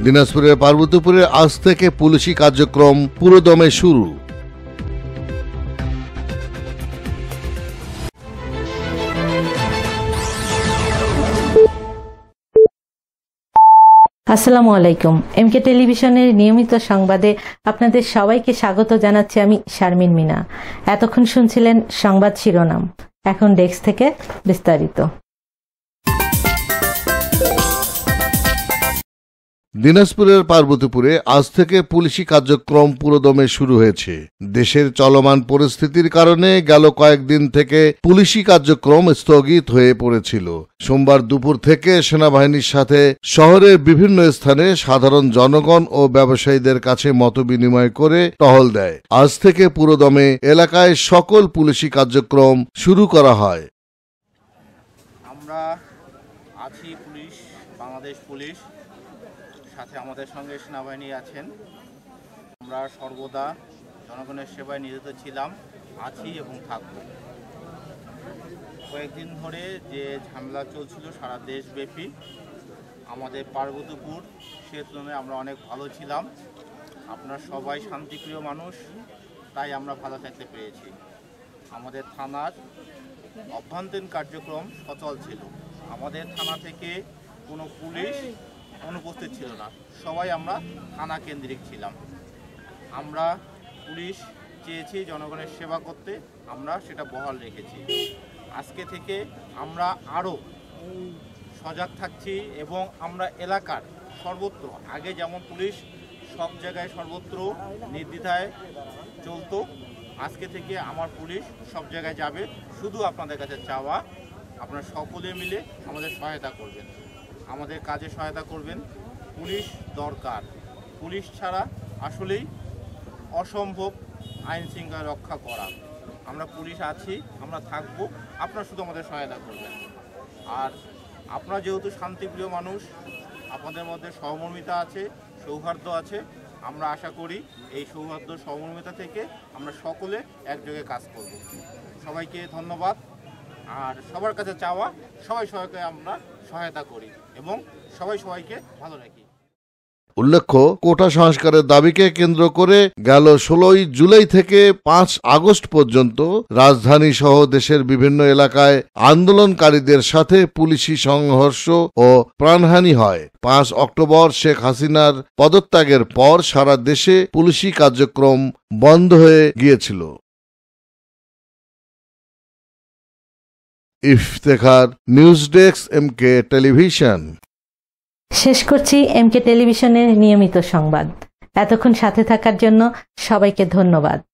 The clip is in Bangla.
দিনাজপুরের পার্বতীপুরে আজ থেকে পুলিশি কার্যক্রম পুরোদমে শুরু। আসসালামু আলাইকুম। এমকে টেলিভিশনের নিয়মিত সংবাদে আপনাদের সবাইকে স্বাগত জানাচ্ছি আমি শারমিন মিনা। এতক্ষণ শুনছিলেন সংবাদ শিরোনাম, এখন ডেস্ক থেকে বিস্তারিত। দিনাজপুরের পার্বতীপুরে আজ থেকে পুলিশি কার্যক্রম পুরোদমে শুরু হয়েছে। দেশের চলমান পরিস্থিতির কারণে গেল কয়েকদিন থেকে পুলিশি কার্যক্রম স্থগিত হয়ে পড়েছিল। সোমবার দুপুর থেকে সেনাবাহিনীর সাথে শহরের বিভিন্ন স্থানে সাধারণ জনগণ ও ব্যবসায়ীদের কাছে মতবিনিময় করে টহল দেয়। আজ থেকে পুরোদমে এলাকায় সকল পুলিশি কার্যক্রম শুরু করা হয়। আমরা আছি পুলিশ, বাংলাদেশ পুলিশ, সাথে আমাদের সঙ্গে সেনাবাহিনী আছেন। আমরা সর্বদা জনগণের সেবায় নিয়োজিত ছিলাম, আছি এবং থাকব। কয়েকদিন ধরে যে ঝামেলা চলছিল সারা দেশব্যাপী, আমাদের পার্বতীপুর সে তুলনায় আমরা অনেক ভালো ছিলাম। আপনারা সবাই শান্তিপ্রিয় মানুষ, তাই আমরা ভালো থাকতে পেরেছি। আমাদের থানার অভ্যন্তরীণ কার্যক্রম সচল ছিল। আমাদের থানা থেকে কোনো পুলিশ অনুপস্থিত ছিল না, সবাই আমরা থানা কেন্দ্রিক ছিলাম। আমরা পুলিশ চেয়েছি জনগণের সেবা করতে, আমরা সেটা বহাল রেখেছি। আজকে থেকে আমরা আরও সজাগ থাকছি এবং আমরা এলাকার সর্বত্র, আগে যেমন পুলিশ সব জায়গায় সর্বত্র নির্দ্বিধায় চলতো, আজকে থেকে আমার পুলিশ সব জায়গায় যাবে। শুধু আপনাদের কাছে চাওয়া, আপনারা সকলে মিলে আমাদের সহায়তা করবেন, আমাদের কাজে সহায়তা করবেন। পুলিশ দরকার, পুলিশ ছাড়া আসলেই অসম্ভব আইন শৃঙ্খলা রক্ষা করা। আমরা পুলিশ আছি, আমরা থাকব, আপনারা শুধু আমাদের সহায়তা করবেন। আর আপনারা যেহেতু শান্তিপ্রিয় মানুষ, আপনাদের মধ্যে সহমর্মিতা আছে, সৌহার্দ্য আছে, আমরা আশা করি এই সৌহার্দ্য সহমর্মিতা থেকে আমরা সকলে একযোগে কাজ করব। সবাইকে ধন্যবাদ। আর সবার কাছে চাওয়া, সবাই সবাইকে আমরা সহায়তা করি এবং সবাই সবাইকে ভালো রাখি। উল্লেখ্য, কোটা সংস্কারের দাবিকে কেন্দ্র করে গেল 16 জুলাই থেকে 5 আগস্ট পর্যন্ত রাজধানী সহ দেশের বিভিন্ন এলাকায় আন্দোলনকারীদের সাথে পুলিশি সংঘর্ষ ও প্রাণহানি হয়। 5 অক্টোবর শেখ হাসিনার পদত্যাগের পর সারা দেশে পুলিশি কার্যক্রম বন্ধ হয়ে গিয়েছিল। Iftekhar, news desk, MK television. শেষ করছি এমকে টেলিভিশনের নিয়মিত সংবাদ। এতক্ষণ সাথে থাকার জন্য সবাইকে ধন্যবাদ।